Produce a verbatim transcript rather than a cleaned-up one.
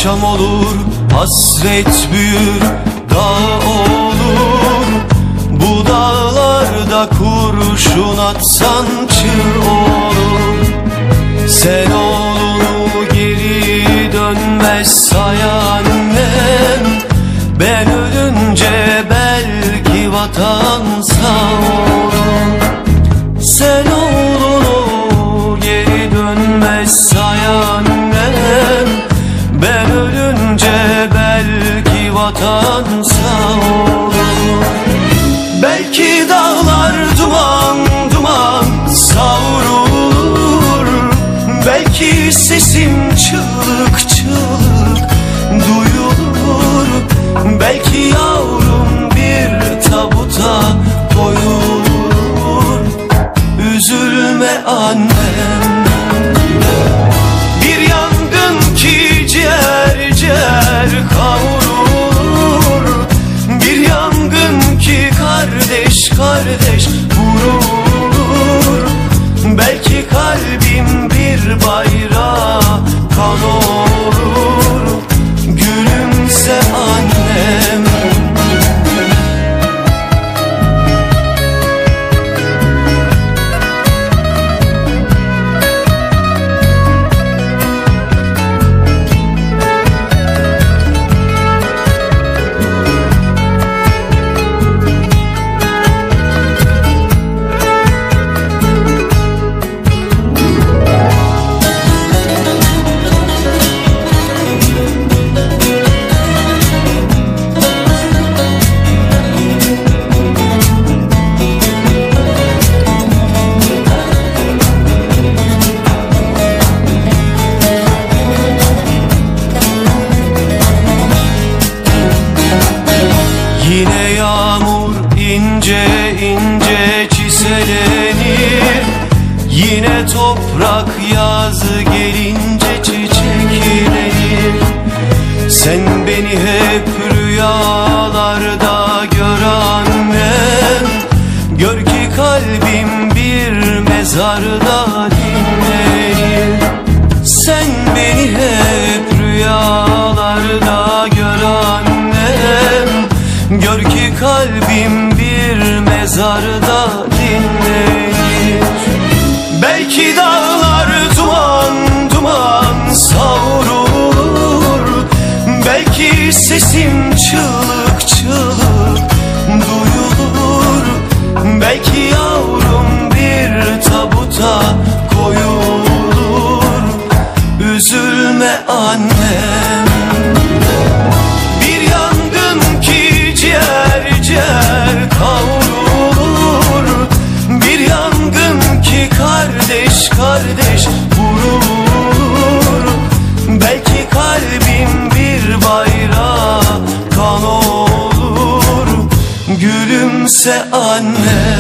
Akşam olur, hasret büyür, dağ olur. Bu dağlarda kurşun atsan çığ olur. Sen oğlunu geri dönmez say annem. Ben ölünce belki vatan sağ olur. Sen oğlunu geri dönmez say annem. Ben ölünce belki vatan sağ olur. Belki dağlar duman duman savrulur. Belki sesim çığlık çığlık duyulur. Belki yavrum bir tabuta koyulur. Üzülme annem. Bir yangın ki ciğer ciğer kavrulur. Bir yangın ki kardeş kardeş vurur. Belki kalbim bir bayrağa kan olur. Gülümse annem. Yine yağmur ince ince çiselenir. Yine toprak yazı gelince çiçeklenir. Sen beni hep rüyalarda gör annem. Gör ki kalbim bir mezarda dinlenir. Sen beni hep rüyalarda gör annem. Gör ki kalbim bir mezarda dinlenir. Belki dağlar duman duman savrulur. Belki sesim çığlık çığlık duyulur. Belki yavrum bir tabuta koyulur. Üzülme annem. Bir yangın ki ciğer ciğer kavrulur. Bir yangın ki kardeş kardeş vurur. Belki kalbim bir bayrağa kan olur. Gülümse anne.